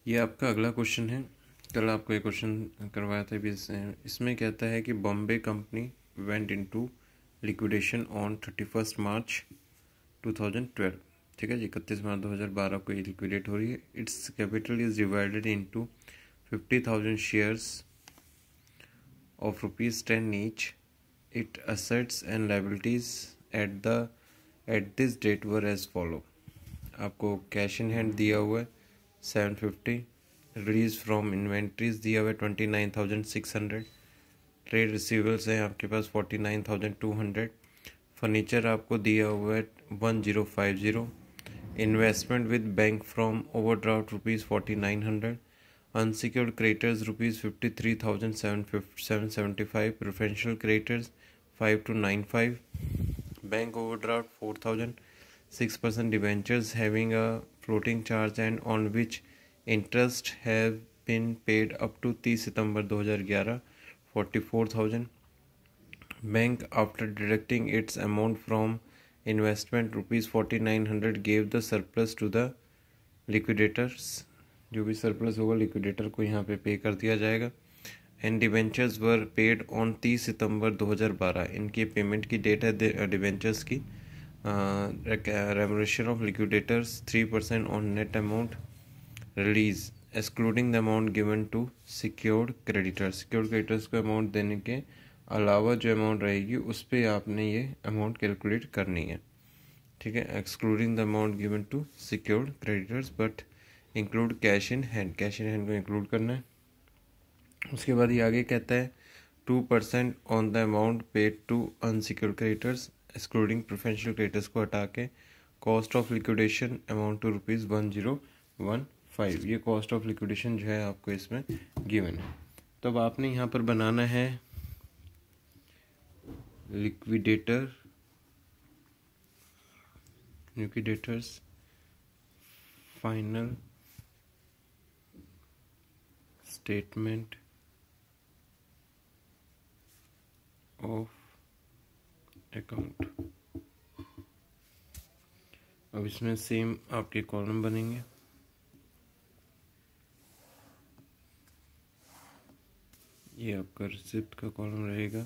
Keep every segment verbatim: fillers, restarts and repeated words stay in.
ये आपका अगला क्वेश्चन है। कल आपको एक क्वेश्चन करवाया था भी। इसमें कहता है कि Bombay company went into liquidation on thirty first March two thousand twelve. ठीक है जी, इकतीस मार्च दो हज़ार बारह को ये लिक्विडेट हो रही है। Its capital is divided into fifty thousand shares of rupees ten each. It assets and liabilities at the at this date were as follow. आपको कैश इन हैंड दिया हुआ है seven fifty, release from inventories दिया हुआ है twenty nine thousand six hundred, trade receivables हैं आपके पास forty nine thousand two hundred, furniture आपको दिया हुआ है one zero five zero, investment with bank from overdraft rupees forty nine hundred, unsecured creditors rupees fifty three thousand seven seven seventy five, preferential creditors five two nine five, bank overdraft four thousand, six percent debentures having a floating charge and on which interest have been paid up to thirty September दो हज़ार ग्यारह, forty-four thousand. Bank after deducting its amount from investment rupees forty-nine hundred gave the surplus to the liquidators. जो भी surplus होगा liquidator को यहाँ पे पे कर दिया जाएगा. And debentures were paid on thirty September दो हज़ार बारह. इनकी पेमेंट की डेट है debentures की. Uh, remuneration of liquidators three percent on net amount release excluding the amount given to secured creditors. secured creditors को अमाउंट देने के अलावा जो अमाउंट रहेगी उस पर आपने ये अमाउंट कैलकुलेट करनी है। ठीक है, excluding the amount given to secured creditors but include cash in hand. cash in hand को include करना है। उसके बाद ये आगे कहता है two percent on the amount paid to unsecured creditors excluding preferential creditors को हटा के cost of liquidation amount to rupees one zero one five. ये कॉस्ट ऑफ लिक्विडेशन जो है आपको इसमें गिवन है। तो अब आपने यहाँ पर बनाना है liquidator liquidator's final statement of account. अब इसमें सेम आपके कॉलम बनेंगे। ये आपका रिसिप्ट का कॉलम रहेगा,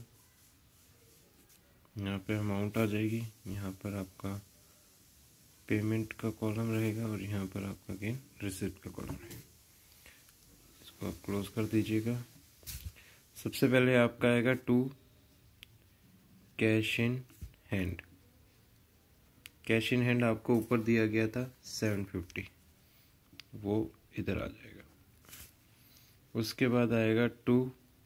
यहाँ पे अमाउंट आ जाएगी, यहाँ पर आपका पेमेंट का कॉलम रहेगा और यहाँ पर आपका अगेन रिसिप्ट का कॉलम रहेगा। इसको आप क्लोज कर दीजिएगा। सबसे पहले आपका आएगा to cash in hand. Cash in hand आपको ऊपर दिया गया था सेवन फिफ्टी, वो इधर आ जाएगा। उसके बाद आएगा to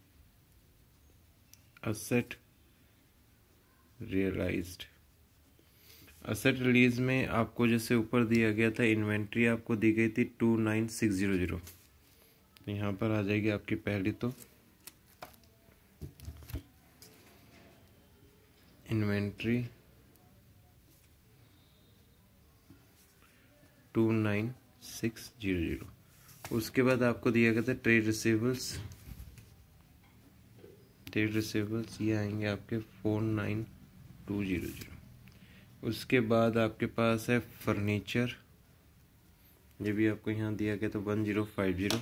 asset realised. Asset release में आपको जैसे ऊपर दिया गया था इन्वेंट्री आपको दी गई थी two nine six zero zero, तो यहाँ पर आ जाएगी आपकी पहली तो inventory two nine six zero zero. उसके बाद आपको दिया गया था ट्रेड रिसीवेबल्स। ट्रेड रिसीवेबल्स ये आएंगे आपके four nine two zero zero. उसके बाद आपके पास है फर्नीचर, ये भी आपको यहाँ दिया गया था one zero five zero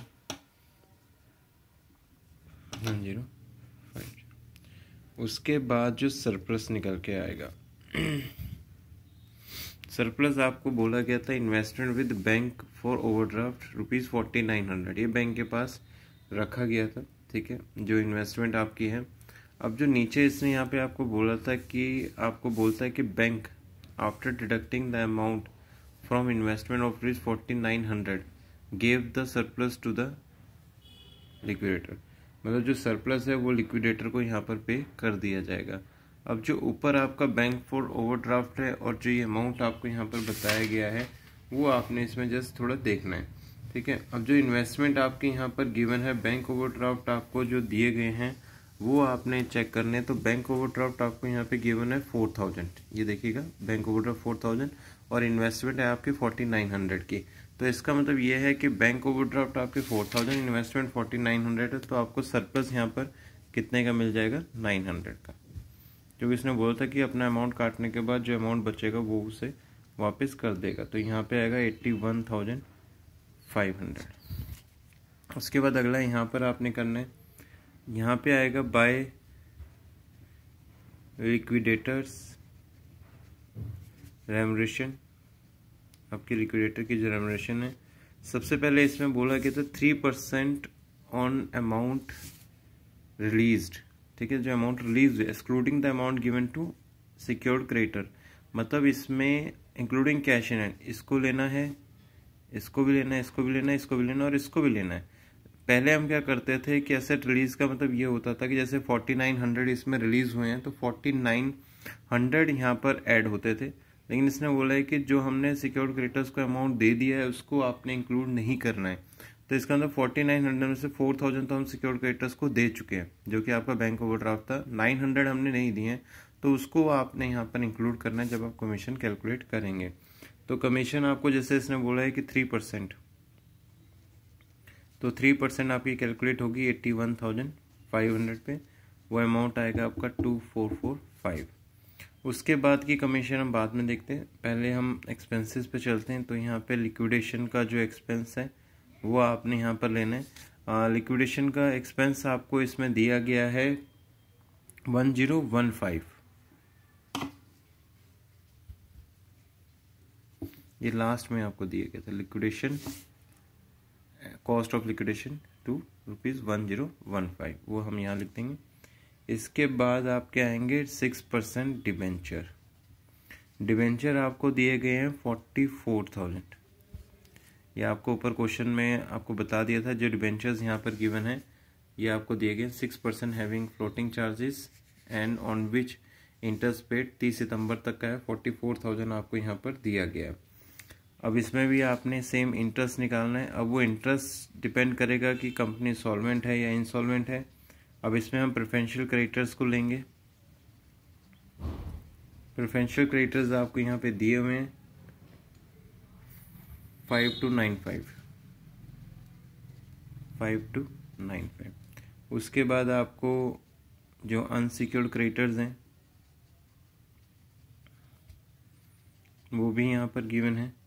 one zero five zero. उसके बाद जो सरप्लस निकल के आएगा सरप्लस आपको बोला गया था investment with bank for overdraft rupees forty nine hundred, ये बैंक के पास रखा गया था। ठीक है, जो इन्वेस्टमेंट आपकी है। अब जो नीचे इसने यहाँ पे आपको बोला था कि आपको बोलता है कि bank after deducting the amount from investment of rupees forty nine hundred gave the surplus to the liquidator. मतलब जो सरप्लस है वो लिक्विडेटर को यहाँ पर पे कर दिया जाएगा। अब जो ऊपर आपका बैंक फॉर ओवरड्राफ्ट है और जो ये अमाउंट आपको यहाँ पर बताया गया है वो आपने इसमें जस्ट थोड़ा देखना है। ठीक है, अब जो इन्वेस्टमेंट आपके यहाँ पर गिवन है बैंक ओवरड्राफ्ट आपको जो दिए गए हैं वो आपने चेक करने। तो बैंक ओवरड्राफ्ट आपको यहाँ पे गिवन है फोर थाउजेंड, ये देखिएगा बैंक ओवरड्राफ्ट फोर थाउजेंड और इन्वेस्टमेंट है आपकी फोर्टी नाइन हंड्रेड की। तो इसका मतलब ये है कि बैंक ओवरड्राफ्ट आपके four thousand, investment forty nine hundred है, तो आपको सरप्लस यहाँ पर कितने का मिल जाएगा नाइन हंड्रेड का। क्योंकि इसने बोला था कि अपना अमाउंट काटने के बाद जो अमाउंट बचेगा वो उसे वापस कर देगा। तो यहाँ पे आएगा eighty one thousand five hundred. उसके बाद अगला यहाँ पर आपने करना है, यहाँ पे आएगा बाय लिक्विडेटर्स रेमरेशन, आपकी लिक्विडेटर की जो रेमरेशन है, सबसे पहले इसमें बोला कि तो three percent on amount released, ठीक है, जो amount release excluding the amount given to secured creditor, मतलब इसमें इंक्लूडिंग कैश इन हैंड, इसको लेना है, इसको भी लेना है, इसको भी लेना है, इसको भी लेना है और इसको भी लेना है। पहले हम क्या करते थे कि एसेट रिलीज का मतलब ये होता था कि जैसे फोर्टी नाइन हंड्रेड इसमें रिलीज हुए हैं तो फोर्टी नाइन हंड्रेड यहाँ पर ऐड होते थे, लेकिन इसने बोला है कि जो हमने सिक्योर्ड क्रेडिटर्स को अमाउंट दे दिया है उसको आपने इंक्लूड नहीं करना है। तो इसका अंदर फोर्टी नाइन हंड्रेड में से फोर थाउजेंड तो हम सिक्योर्ड क्रेडिटर्स को दे चुके हैं, जो कि आपका बैंक ओवरड्राफ्ट था। नाइन हंड्रेड हमने नहीं दिए हैं, तो उसको आपने यहाँ पर इंक्लूड करना है जब आप कमीशन कैलकुलेट करेंगे। तो कमीशन आपको जैसे इसने बोला है कि थ्री परसेंट, तो थ्री परसेंट आपकी कैलकुलेट होगी eighty one thousand five hundred पे, वो अमाउंट आएगा आपका टू फोर फोर फाइव। उसके बाद की कमीशन हम बाद में देखते हैं, पहले हम एक्सपेंसेस पे चलते हैं। तो यहाँ पे लिक्विडेशन का जो एक्सपेंस है वो आपने यहाँ पर लेना है। लिक्विडेशन का एक्सपेंस आपको इसमें दिया गया है वन जीरो वन फाइव, ये लास्ट में आपको दिया गया था। Liquidation cost of liquidation to rupees one zero one five, वो हम यहाँ लिख देंगे। इसके बाद आपके आएंगे सिक्स परसेंट डिबेंचर। डिबेंचर आपको दिए गए हैं फोर्टी फोर थाउजेंड, ये आपको ऊपर क्वेश्चन में आपको बता दिया था। जो डिबेंचर्स यहाँ पर गिवन है ये आपको दिए गए six percent having floating charges and on which interest paid तीस सितंबर तक का है, फोर्टी फोर थाउजेंड आपको यहाँ पर दिया गया है। अब इसमें भी आपने सेम इंटरेस्ट निकालना है। अब वो इंटरेस्ट डिपेंड करेगा कि कंपनी सॉल्वेंट है या इंसॉल्वेंट है। अब इसमें हम प्रेफरेंशियल क्रेडिटर्स को लेंगे। प्रेफरेंशियल क्रेडिटर्स आपको यहाँ पे दिए हुए हैं five two nine five five two nine five. उसके बाद आपको जो अनसिक्योर्ड क्रेडिटर्स हैं वो भी यहाँ पर गिवन है।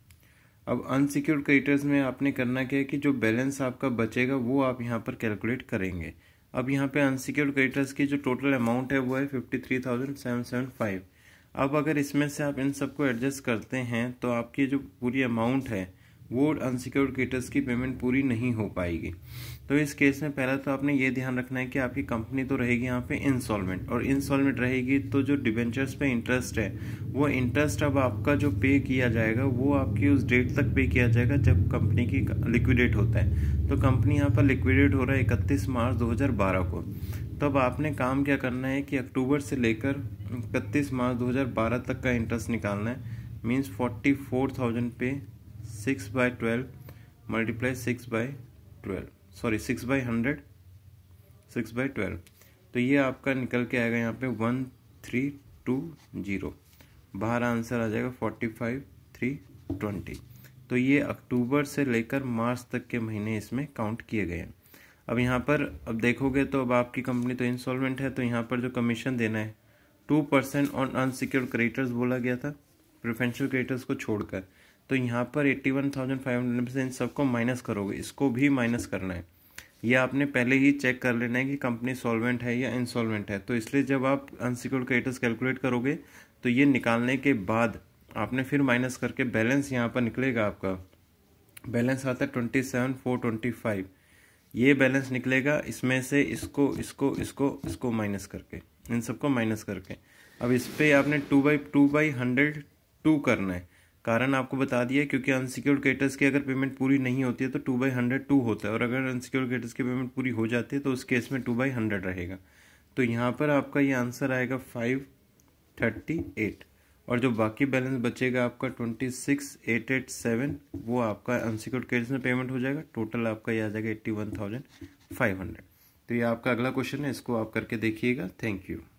अब अनसिक्योर्ड क्रेडिटर्स में आपने करना क्या है कि जो बैलेंस आपका बचेगा वो आप यहाँ पर कैलकुलेट करेंगे। अब यहाँ पे अनसिक्योर्ड क्रेडिटर्स की जो टोटल अमाउंट है वो है fifty three thousand seven seven five. अब अगर इसमें से आप इन सबको एडजस्ट करते हैं तो आपकी जो पूरी अमाउंट है वो अनसिक्योर्ड क्रेडिटर्स की पेमेंट पूरी नहीं हो पाएगी। तो इस केस में पहला तो आपने ये ध्यान रखना है कि आपकी कंपनी तो रहेगी यहाँ पे इंसॉल्वेंट, और इंसॉल्वेंट रहेगी तो जो डिबेंचर्स पे इंटरेस्ट है वो इंटरेस्ट अब आपका जो पे किया जाएगा वो आपकी उस डेट तक पे किया जाएगा जब कंपनी की लिक्विडेट होता है। तो कंपनी यहाँ पर लिक्विडेट हो रहा है इकतीस मार्च दो हज़ार बारह को। तब आपने काम क्या करना है कि अक्टूबर से लेकर इकतीस मार्च दो हज़ार बारह तक का इंटरेस्ट निकालना है। मीन्स फोर्टी फोर थाउजेंड पे six by twelve multiply six by twelve sorry six by hundred six by twelve, तो ये आपका निकल के आएगा यहाँ पे वन थ्री टू जीरो। बाहर आंसर आ जाएगा फोर्टी फाइव थ्री ट्वेंटी। तो ये अक्टूबर से लेकर मार्च तक के महीने इसमें काउंट किए गए हैं। अब यहाँ पर अब देखोगे तो अब आपकी कंपनी तो इंसॉल्वेंट है, तो यहाँ पर जो कमीशन देना है two percent on unsecured creditors बोला गया था प्रेफरेंशियल क्रेडिटर्स को छोड़कर। तो यहाँ पर eighty one thousand five hundred से इन सबको माइनस करोगे, इसको भी माइनस करना है। ये आपने पहले ही चेक कर लेना है कि कंपनी सॉल्वेंट है या इंसॉल्वेंट है। तो इसलिए जब आप अनसिक्योर्ड क्रेडिटर्स कैलकुलेट करोगे तो ये निकालने के बाद आपने फिर माइनस करके बैलेंस यहाँ पर निकलेगा, आपका बैलेंस आता है twenty seven four twenty five. ये बैलेंस निकलेगा इसमें से इसको इसको इसको इसको माइनस करके, इन सबको माइनस करके। अब इस पर आपने two by two by hundred two करना है। कारण आपको बता दिया क्योंकि अनसिक्योर्ड क्रेडिटर्स की अगर पेमेंट पूरी नहीं होती है तो टू बाई हंड्रेड टू होता है, और अगर अनसिक्योर्ड क्रेडिटर्स की पेमेंट पूरी हो जाती है तो उस केस में टू बाई हंड्रेड रहेगा। तो यहाँ पर आपका ये आंसर आएगा फाइव थर्टी एट, और जो बाकी बैलेंस बचेगा आपका twenty six eight eight seven वो आपका अनसिक्योर्ड क्रेडिटर्स में पेमेंट हो जाएगा। टोटल आपका ये आ जाएगा eighty one thousand five hundred. तो ये आपका अगला क्वेश्चन है, इसको आप करके देखिएगा। Thank you.